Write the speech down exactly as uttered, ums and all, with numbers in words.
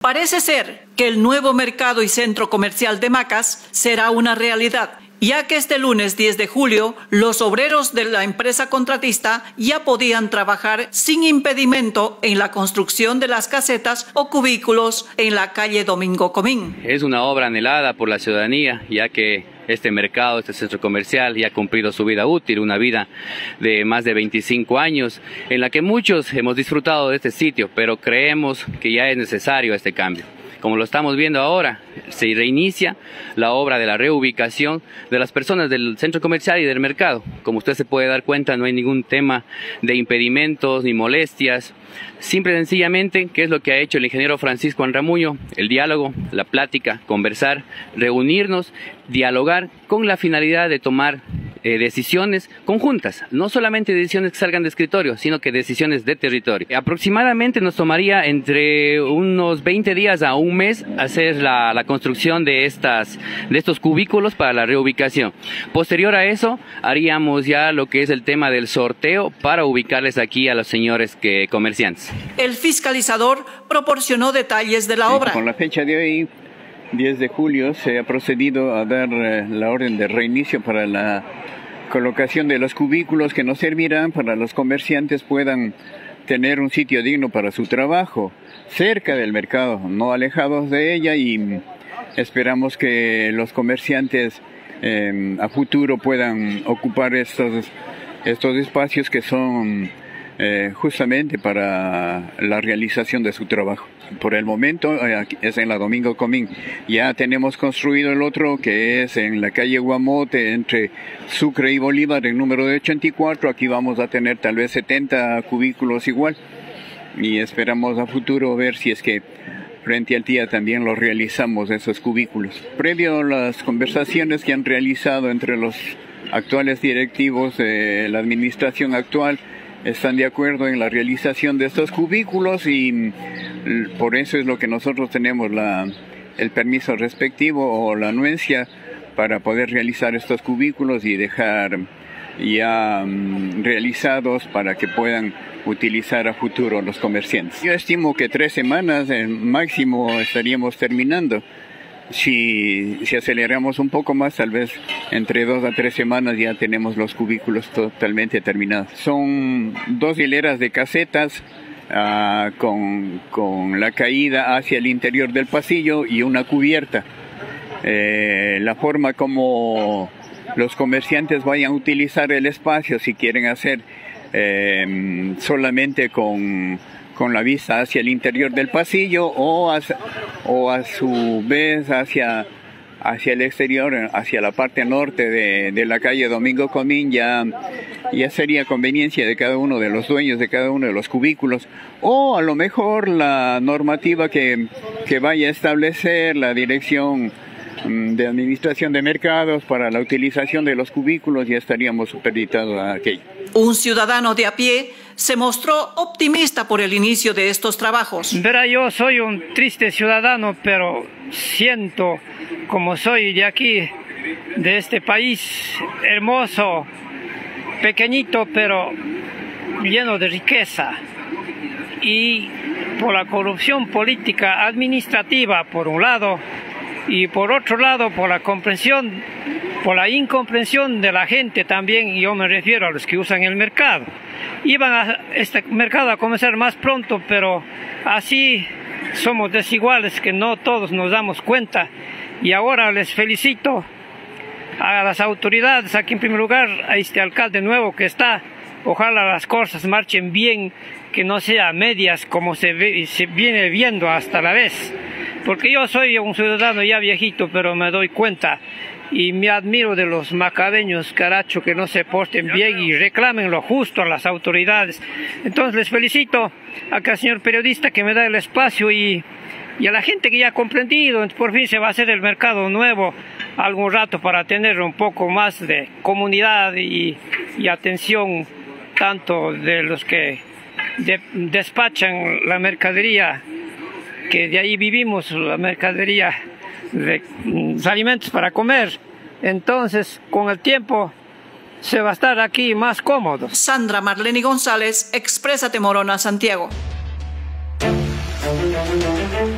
Parece ser que el nuevo mercado y centro comercial de Macas será una realidad, ya que este lunes diez de julio los obreros de la empresa contratista ya podían trabajar sin impedimento en la construcción de las casetas o cubículos en la calle Domingo Comín. Es una obra anhelada por la ciudadanía, ya que este mercado, este centro comercial ya ha cumplido su vida útil, una vida de más de veinticinco años, en la que muchos hemos disfrutado de este sitio, pero creemos que ya es necesario este cambio. Como lo estamos viendo ahora, se reinicia la obra de la reubicación de las personas del centro comercial y del mercado. Como usted se puede dar cuenta, no hay ningún tema de impedimentos ni molestias. Simple y sencillamente, ¿qué es lo que ha hecho el ingeniero Francisco Anramuño? El diálogo, la plática, conversar, reunirnos, dialogar con la finalidad de tomar Eh, decisiones conjuntas, no solamente decisiones que salgan de escritorio, sino que decisiones de territorio. Aproximadamente nos tomaría entre unos veinte días a un mes hacer la, la construcción de, estas, de estos cubículos para la reubicación. Posterior a eso, haríamos ya lo que es el tema del sorteo para ubicarles aquí a los señores que, comerciantes. El fiscalizador proporcionó detalles de la sí, obra. Con la fecha de hoy, diez de julio, se ha procedido a dar eh, la orden de reinicio para la colocación de los cubículos que nos servirán para los comerciantes puedan tener un sitio digno para su trabajo, cerca del mercado, no alejados de ella, y esperamos que los comerciantes eh, a futuro puedan ocupar estos, estos espacios que son eh, justamente para la realización de su trabajo. Por el momento eh, es en la Domingo Comín. Ya tenemos construido el otro que es en la calle Guamote entre Sucre y Bolívar, el número de ochenta y cuatro. Aquí vamos a tener tal vez setenta cubículos igual y esperamos a futuro ver si es que frente al día también los realizamos esos cubículos. Previo a las conversaciones que han realizado entre los actuales directivos de la administración actual, están de acuerdo en la realización de estos cubículos y por eso es lo que nosotros tenemos la, el permiso respectivo o la anuencia para poder realizar estos cubículos y dejar ya um, realizados para que puedan utilizar a futuro los comerciantes. Yo estimo que tres semanas en máximo estaríamos terminando. Si, si aceleramos un poco más, tal vez entre dos a tres semanas ya tenemos los cubículos totalmente terminados. Son dos hileras de casetas uh, con, con la caída hacia el interior del pasillo y una cubierta. Eh, la forma como los comerciantes vayan a utilizar el espacio, si quieren hacer eh, solamente con... con la vista hacia el interior del pasillo o a, o a su vez hacia, hacia el exterior, hacia la parte norte de, de la calle Domingo Comín, ya, ya sería conveniencia de cada uno de los dueños de cada uno de los cubículos, o a lo mejor la normativa que, que vaya a establecer la dirección de administración de mercados para la utilización de los cubículos, ya estaríamos supeditados a aquello. Un ciudadano de a pie se mostró optimista por el inicio de estos trabajos. Verá, yo soy un triste ciudadano, pero siento, como soy de aquí, de este país hermoso, pequeñito, pero lleno de riqueza, y por la corrupción política administrativa, por un lado, y por otro lado, por la comprensión, por la incomprensión de la gente también, y yo me refiero a los que usan el mercado. Iban a este mercado a comenzar más pronto, pero así somos desiguales que no todos nos damos cuenta. Y ahora les felicito a las autoridades, aquí en primer lugar a este alcalde nuevo que está. Ojalá las cosas marchen bien, que no sea a medias como se, ve, se viene viendo hasta la vez. Porque yo soy un ciudadano ya viejito, pero me doy cuenta y me admiro de los macabeños, caracho, que no se porten bien y reclamen lo justo a las autoridades. Entonces les felicito acá, señor periodista, que me da el espacio, y, y a la gente que ya ha comprendido, por fin se va a hacer el mercado nuevo algún rato para tener un poco más de comunidad y, y atención, tanto de los que de, despachan la mercadería, que de ahí vivimos, la mercadería de los alimentos para comer. Entonces, con el tiempo se va a estar aquí más cómodo. Sandra Marlene González, Exprésate Morona, Santiago.